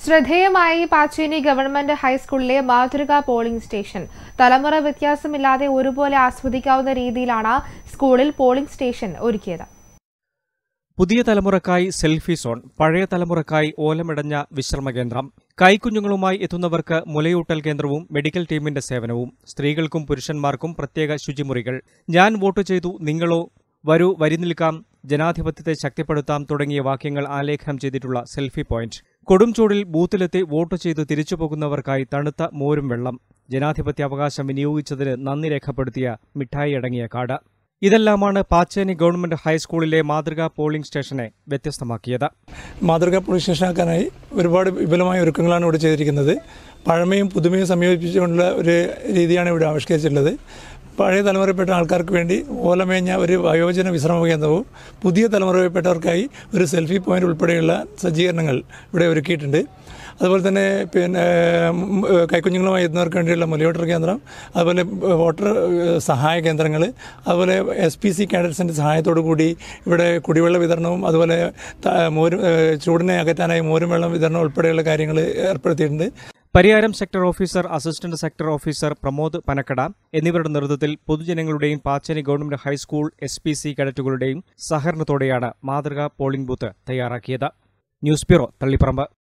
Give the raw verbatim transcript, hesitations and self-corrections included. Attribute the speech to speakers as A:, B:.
A: ശ്രദ്ധേയമായി പാച്ചേനി ഗവൺമെന്റ് ഹൈസ്കൂളിലെ മാതൃകാ പോളിംഗ് സ്റ്റേഷൻ തലമുറ വ്യത്യാസമില്ലാതെ ഒരുപോലെ ആസ്വദിക്കാവുന്ന രീതിയിലാണ് സ്കൂളിൽ പോളിംഗ് സ്റ്റേഷൻ ഒരുക്കിയത്.
B: പുതിയ തലമുറക്കായി സെൽഫി സോൺ, പഴയ തലമുറക്കായി ഓലമിടഞ്ഞ വിശ്രമ കേന്ദ്രം, കൈക്കുഞ്ഞുങ്ങളുമായി എത്തുന്നവർക്ക് മുലയൂട്ടൽ കേന്ദ്രവും മെഡിക്കൽ ടീമിന്റെ സേവനവും, സ്ത്രീകൾക്കും പുരുഷന്മാർക്കും പ്രത്യേക ശുചിമുറികൾ, ഞാൻ വോട്ട് ചെയ്തു നിങ്ങളോ, വരൂ വരി നിൽക്കാം, ജനാധിപത്യത്തെ ശക്തിപ്പെടുത്താം തുടങ്ങിയ വാക്യങ്ങൾ ആലേഖനം ചെയ്തിട്ടുള്ള സെൽഫി പോയിന്റ്, കൊടും ചൂടിൽ ബൂത്തിലെത്തി വോട്ട് ചെയ്ത് തിരിച്ചുപോകുന്നവർക്കായി തണുത്ത മോരും വെള്ളം, ജനാധിപത്യാവകാശം വിനിയോഗിച്ചതിന് നന്ദി രേഖപ്പെടുത്തിയ മിഠായി അടങ്ങിയ കാർഡ്. ഇതെല്ലാമാണ് പാച്ചേനി ഗവൺമെന്റ് ഹൈസ്കൂളിലെ മാതൃകാ പോളിംഗ് സ്റ്റേഷനെ വ്യത്യസ്തമാക്കിയത്.
C: മാതൃകാ പോളിംഗ് സ്റ്റേഷനാക്കാനായി ഒരുപാട് വിപുലമായ ഒരുക്കങ്ങളാണ് ഇവിടെ ചെയ്തിരിക്കുന്നത്. പഴമയും പുതുമയും സംയോജിപ്പിച്ചുകൊണ്ടുള്ള ഒരു രീതിയാണ് ഇവിടെ ആവിഷ്കരിച്ചിട്ടുള്ളത്. പഴയ തലമുറയിൽപ്പെട്ട ആൾക്കാർക്ക് വേണ്ടി ഓലമേഞ്ഞ ഒരു വയോജന വിശ്രമ കേന്ദ്രവും പുതിയ തലമുറയിൽപ്പെട്ടവർക്കായി ഒരു സെൽഫി പോയിന്റ് ഉൾപ്പെടെയുള്ള സജ്ജീകരണങ്ങൾ ഇവിടെ ഒരുക്കിയിട്ടുണ്ട്. അതുപോലെ തന്നെ പിന്നെ കൈക്കുഞ്ഞുങ്ങളുമായി എത്തുന്നവർക്ക് വേണ്ടിയുള്ള മുലയൂട്ടൽ കേന്ദ്രം, അതുപോലെ വോട്ടർ സഹായ കേന്ദ്രങ്ങൾ, അതുപോലെ എസ് പി സി കാഡറ്റ്സിൻ്റെ സഹായത്തോടു കൂടി ഇവിടെ കുടിവെള്ള വിതരണവും അതുപോലെ മോരും ചൂടിനെ അകറ്റാനായി മോരും വെള്ളം വിതരണം ഉൾപ്പെടെയുള്ള കാര്യങ്ങൾ ഏർപ്പെടുത്തിയിട്ടുണ്ട്.
B: Pariyaram sector officer, assistant sector officer Pramod Panakkada എന്നിവരുടെ നേതൃത്വത്തിൽ പൊതുജനങ്ങളുടെയും Pacheni government high school S P C കേഡറ്റുകളുടെയും സഹകരണത്തോടെയാണ് മാതൃകാ പോളിംഗ് ബൂത്ത് തയ്യാറാക്കിയത്. News bureau, Taliparamba.